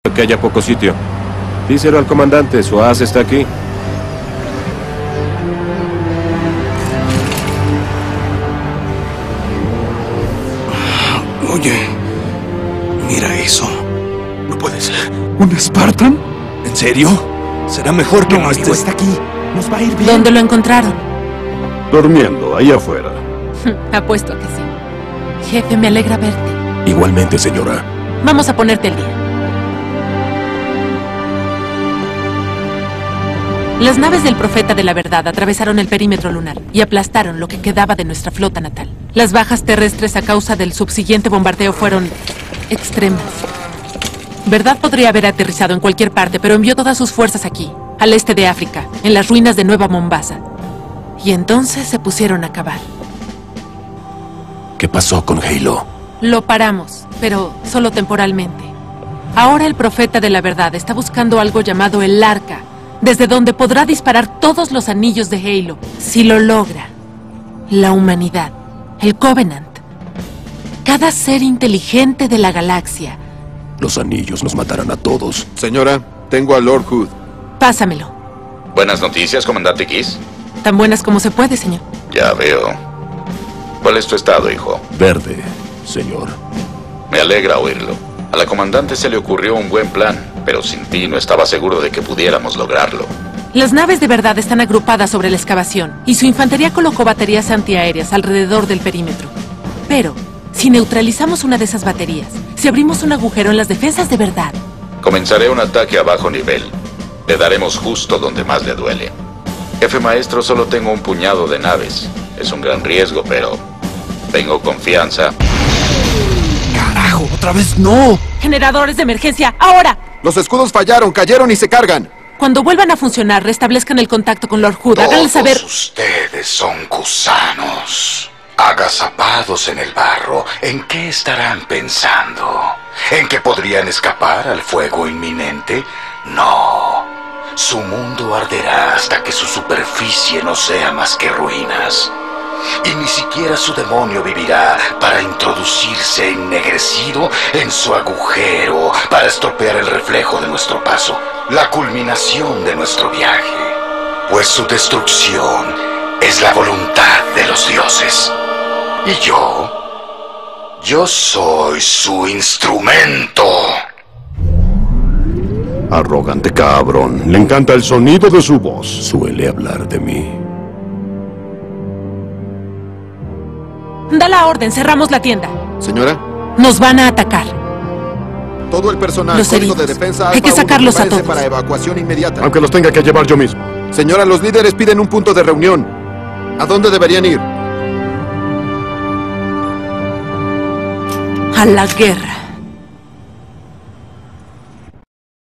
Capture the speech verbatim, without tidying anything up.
que haya poco sitio. Díselo al comandante, su as está aquí. Oye, mira eso. No puede ser. ¿Un Spartan? ¿En serio? Será mejor que no, no amigo, estés... está aquí. Nos va a ir bien. ¿Dónde lo encontraron? Durmiendo, ahí afuera. Apuesto a que sí. Jefe, me alegra verte. Igualmente, señora. Vamos a ponerte el día. Las naves del Profeta de la Verdad atravesaron el perímetro lunar y aplastaron lo que quedaba de nuestra flota natal. Las bajas terrestres a causa del subsiguiente bombardeo fueron extremas. Verdad podría haber aterrizado en cualquier parte, pero envió todas sus fuerzas aquí, al este de África, en las ruinas de Nueva Mombasa. Y entonces se pusieron a cavar. ¿Qué pasó con Halo? Lo paramos, pero solo temporalmente. Ahora el Profeta de la Verdad está buscando algo llamado el Arca, desde donde podrá disparar todos los anillos de Halo. Si lo logra, la humanidad, el Covenant, cada ser inteligente de la galaxia. Los anillos nos matarán a todos. Señora, tengo a Lord Hood. Pásamelo. Buenas noticias, comandante Kiss. Tan buenas como se puede, señor. Ya veo. ¿Cuál es tu estado, hijo? Verde, señor. Me alegra oírlo. A la comandante se le ocurrió un buen plan, pero sin ti no estaba seguro de que pudiéramos lograrlo. Las naves de Verdad están agrupadas sobre la excavación, y su infantería colocó baterías antiaéreas alrededor del perímetro. Pero, si neutralizamos una de esas baterías, si abrimos un agujero en las defensas de Verdad... Comenzaré un ataque a bajo nivel. Le daremos justo donde más le duele. Jefe maestro, solo tengo un puñado de naves. Es un gran riesgo, pero tengo confianza. ¡Carajo! ¡Otra vez no! ¡Generadores de emergencia, ahora! Los escudos fallaron, cayeron y se cargan. Cuando vuelvan a funcionar, restablezcan el contacto con Lord Hood. Háganle saber... Todos ustedes son gusanos, agazapados en el barro. ¿En qué estarán pensando? ¿En que podrían escapar al fuego inminente? No. Su mundo arderá hasta que su superficie no sea más que ruinas. Y ni siquiera su demonio vivirá para introducirse ennegrecido en su agujero para estropear el reflejo de nuestro paso, la culminación de nuestro viaje. Pues su destrucción es la voluntad de los dioses. Y yo, yo soy su instrumento. Arrogante cabrón. Le encanta el sonido de su voz. Suele hablar de mí. Da la orden, cerramos la tienda. Señora, Nos van a atacar. todo el personal, Los código heridos. de defensa Hay que Alfa uno, sacarlos a prepárese todos. para evacuación inmediata. Aunque los tenga que llevar yo mismo. Señora, los líderes piden un punto de reunión. ¿A dónde deberían ir? A la guerra.